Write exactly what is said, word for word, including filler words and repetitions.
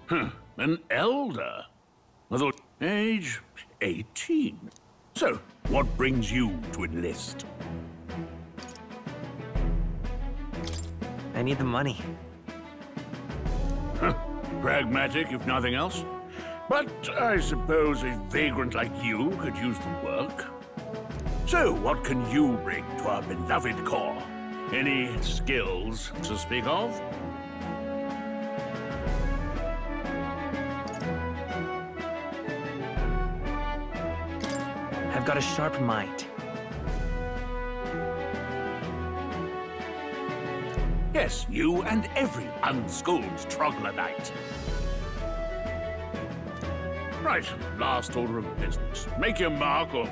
Huh, an elder? I thought age eighteen. So, what brings you to enlist? I need the money. Huh, pragmatic, if nothing else. But I suppose a vagrant like you could use the work. So, what can you bring to our beloved corps? Any skills to speak of? I've got a sharp mind. Yes, you and every unschooled troglodyte. Right, last order of business. Make your mark or